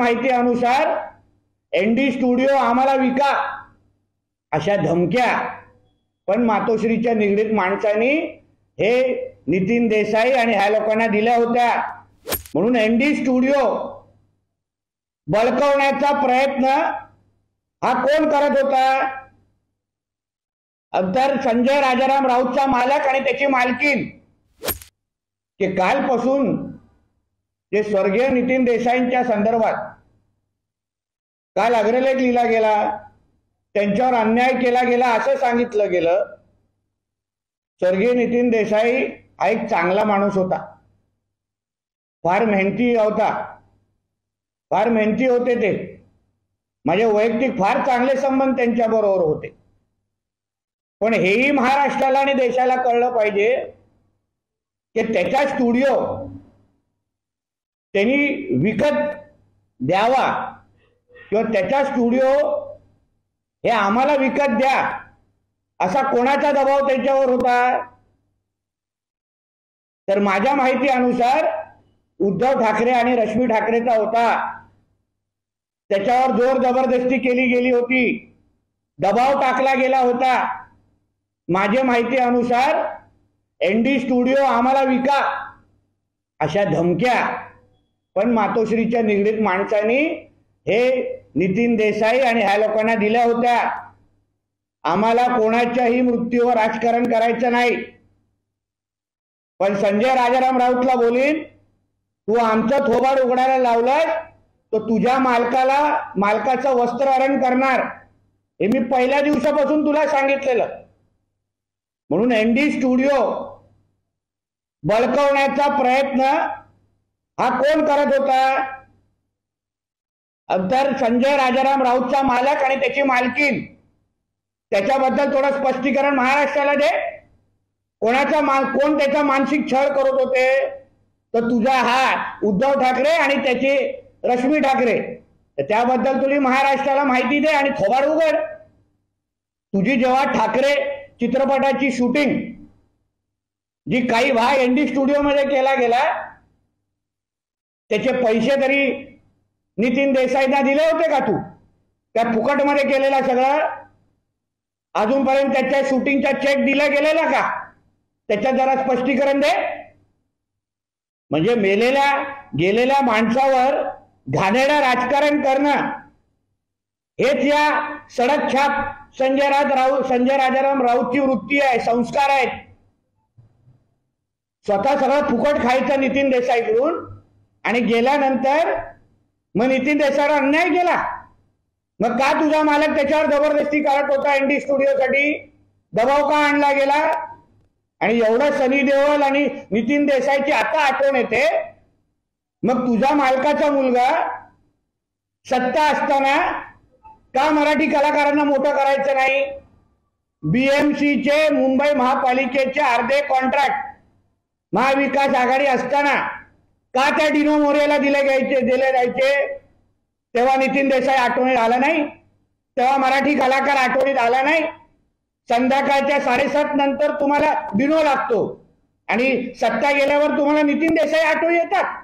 माहितीनुसार ND studio आम्हाला विका अशा धमक्या पण मातोश्रीच्या निगडीत माणसांनी हे नितीन देसाई आणि ह्या लोकांना दिल्या होत्या। म्हणून एनडी स्टुडिओ बळकवण्याचा प्रयत्न हा कोण करत होता? तर संजय राजाराम राऊतचा मालक आणि त्याची मालकीन, की कालपासून जे स्वर्गीय नितीन देसाईंच्या संदर्भात काल अग्रलेख लिहिला गेला, त्यांच्यावर अन्याय केला गेला असं सांगितलं गेलं। स्वर्गीय नितीन देसाई हा एक चांगला माणूस होता, फार मेहनती होता, फार मेहनती होते ते। माझे वैयक्तिक फार चांगले संबंध त्यांच्या बरोबर होते। पण हेही महाराष्ट्राला आणि देशाला कळलं पाहिजे की त्याचा स्टुडिओ त्यांनी विकत द्यावा किंवा त्याचा स्टुडिओ हे आम्हाला विकत द्या असा कोणाचा दबाव त्यांच्यावर होता? तर माझ्या माहितीनुसार उद्धव ठाकरे आणि रश्मी ठाकरेचा होता। त्याच्यावर जोर जबरदस्ती केली गेली होती, दबाव टाकला गेला होता। माझ्या माहितीनुसार एनडी स्टुडिओ आम्हाला विका अशा धमक्या पण मातोश्रीच्या निगडीत माणसांनी हे नितीन देसाई आणि ह्या लोकांना दिल्या होत्या। आम्हाला कोणाच्याही मृत्यूवर राजकारण करायचं नाही, पण संजय राजाराम राऊतला बोलीन, तू आमचं थोबाड उघडायला लावलंस तो तुझ्या मालकाचं वस्त्रहरण करणार, हे मी पहिल्या दिवसापासून तुला सांगितलेलं। म्हणून एनडी स्टुडिओ बळकवण्याचा प्रयत्न हा कोण करत होता? तर संजय राजाराम राऊतचा मालक आणि त्याची मालकीन, त्याच्याबद्दल थोडं स्पष्टीकरण महाराष्ट्राला दे। कोण त्याचा मानसिक छळ करत होते? तर तुझा हा उद्धव ठाकरे आणि त्याची रश्मी ठाकरे। त्याबद्दल तुला महाराष्ट्राला माहिती दे आणि थोबाड उघड। तुझी जेव्हा ठाकरे चित्रपटाची शूटिंग जी काही भाग एनडी स्टुडिओ मध्ये केला गेला, त्याचे पैसे तरी नितीन देसाईंना दिले होते का तू? त्या फुकट मध्ये केलेला सगळं अजूनपर्यंत त्याच्या शूटिंगचा चेक दिला गेलेला का? त्याच्यात जरा स्पष्टीकरण दे। म्हणजे गेलेल्या माणसावर घाणेरडं राजकारण करणं हेच या सडक छाप संजय राजाराम राऊतची वृत्ती आहे, संस्कार आहेत। स्वतः सगळं फुकट खायचं नितीन देसाईकडून आणि गेल्यानंतर मग नितीन देसाईला अन्याय केला। मग का तुझा मालक त्याच्यावर जबरदस्ती करत होता? एनडी स्टुडिओसाठी दबाव का आणला गेला? आणि एवढं सनी देओल आणि नितीन देसाईची आता आठवण येते, मग तुझा मालकाचा मुलगा सत्ता असताना का मराठी कलाकारांना मोठं करायचं नाही? बीएमसीचे मुंबई महापालिकेचे अर्धे कॉन्ट्रॅक्ट महाविकास आघाडी असताना का त्या डिनो मोरेला दिले जायचे? तेव्हा नितीन देसाई आठवणीत आला नाही, तेव्हा मराठी कलाकार आठवणीत आला नाही। संध्याकाळच्या 7:30 नंतर तुम्हाला डिनो लागतो आणि सत्ता गेल्यावर तुम्हाला नितीन देसाई आठवण येतात।